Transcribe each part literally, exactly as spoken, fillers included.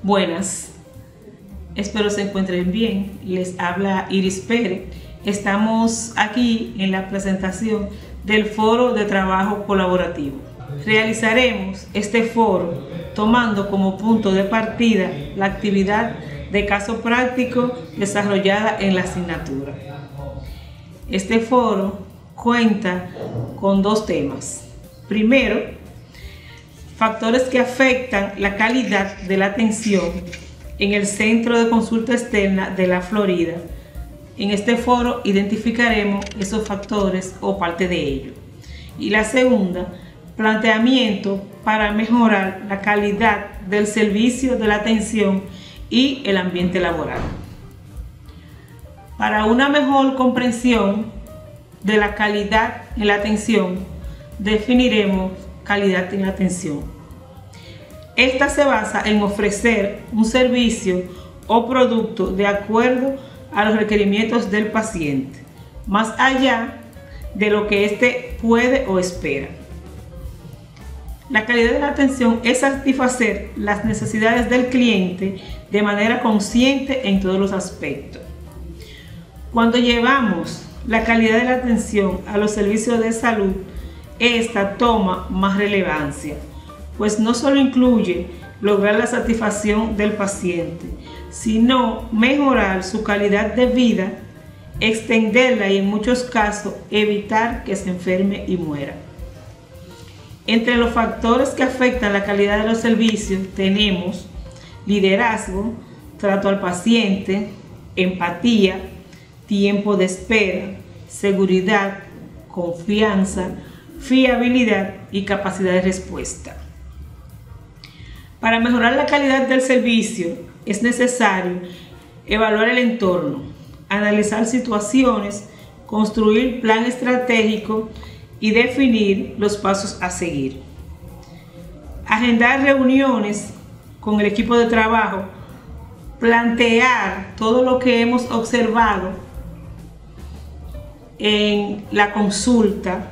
Buenas, espero se encuentren bien. Les habla Iris Pérez. Estamos aquí en la presentación del Foro de Trabajo Colaborativo. Realizaremos este foro tomando como punto de partida la actividad de caso práctico desarrollada en la asignatura. Este foro cuenta con dos temas. Primero, factores que afectan la calidad de la atención en el Centro de Consulta Externa de la Florida. En este foro identificaremos esos factores o parte de ellos. Y la segunda, planteamiento para mejorar la calidad del servicio de la atención y el ambiente laboral. Para una mejor comprensión de la calidad en la atención, definiremos calidad en la atención. Esta se basa en ofrecer un servicio o producto de acuerdo a los requerimientos del paciente, más allá de lo que éste puede o espera. La calidad de la atención es satisfacer las necesidades del cliente de manera consciente en todos los aspectos. Cuando llevamos la calidad de la atención a los servicios de salud, esta toma más relevancia, pues no solo incluye lograr la satisfacción del paciente, sino mejorar su calidad de vida, extenderla y en muchos casos evitar que se enferme y muera. Entre los factores que afectan la calidad de los servicios tenemos liderazgo, trato al paciente, empatía, tiempo de espera, seguridad, confianza, fiabilidad y capacidad de respuesta. Para mejorar la calidad del servicio es necesario evaluar el entorno, analizar situaciones, construir plan estratégico y definir los pasos a seguir. Agendar reuniones con el equipo de trabajo, plantear todo lo que hemos observado en la consulta.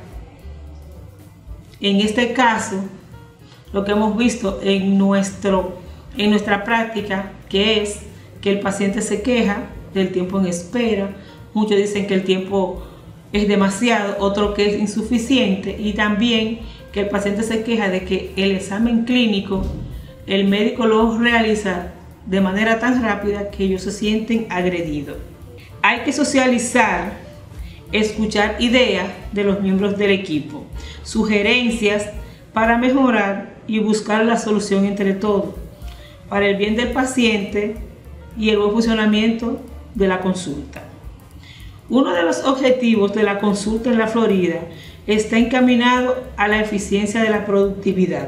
En este caso, lo que hemos visto en, nuestro, en nuestra práctica, que es que el paciente se queja del tiempo en espera. Muchos dicen que el tiempo es demasiado, otro que es insuficiente, y también que el paciente se queja de que el examen clínico el médico lo realiza de manera tan rápida que ellos se sienten agredidos. Hay que socializar, escuchar ideas de los miembros del equipo, sugerencias para mejorar y buscar la solución entre todos, para el bien del paciente y el buen funcionamiento de la consulta. Uno de los objetivos de la consulta en la Florida está encaminado a la eficiencia de la productividad.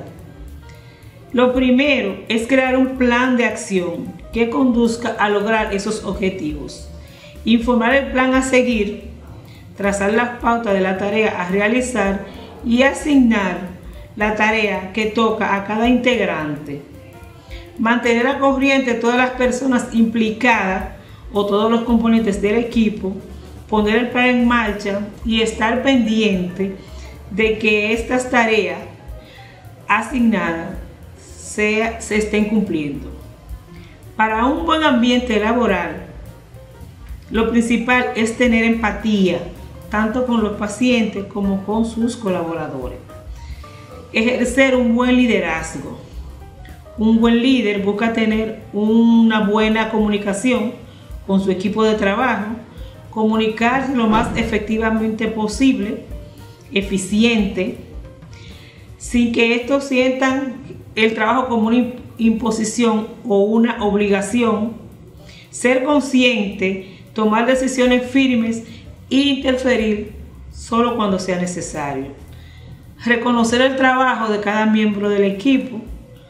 Lo primero es crear un plan de acción que conduzca a lograr esos objetivos, informar el plan a seguir, trazar las pautas de la tarea a realizar y asignar la tarea que toca a cada integrante. Mantener al corriente todas las personas implicadas o todos los componentes del equipo, poner el plan en marcha y estar pendiente de que estas tareas asignadas sea, se estén cumpliendo. Para un buen ambiente laboral, lo principal es tener empatía, tanto con los pacientes como con sus colaboradores. Ejercer un buen liderazgo. Un buen líder busca tener una buena comunicación con su equipo de trabajo, comunicarse lo más efectivamente posible, eficiente, sin que estos sientan el trabajo como una imposición o una obligación, ser consciente, tomar decisiones firmes e interferir solo cuando sea necesario. Reconocer el trabajo de cada miembro del equipo,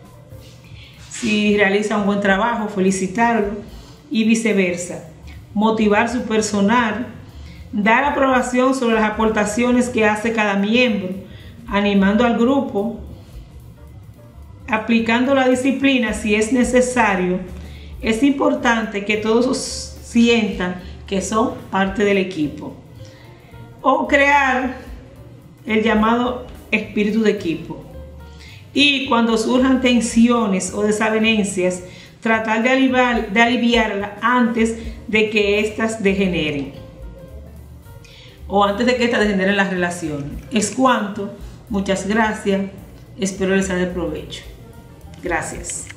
si realiza un buen trabajo, felicitarlo y viceversa. Motivar su personal, dar aprobación sobre las aportaciones que hace cada miembro, animando al grupo, aplicando la disciplina si es necesario. Es importante que todos sientan que son parte del equipo. O crear el llamado espíritu de equipo. Y cuando surjan tensiones o desavenencias, tratar de, aliviar, de aliviarla antes de que éstas degeneren o antes de que éstas degeneren la relación. Es cuanto. Muchas gracias. Espero les sea de provecho. Gracias.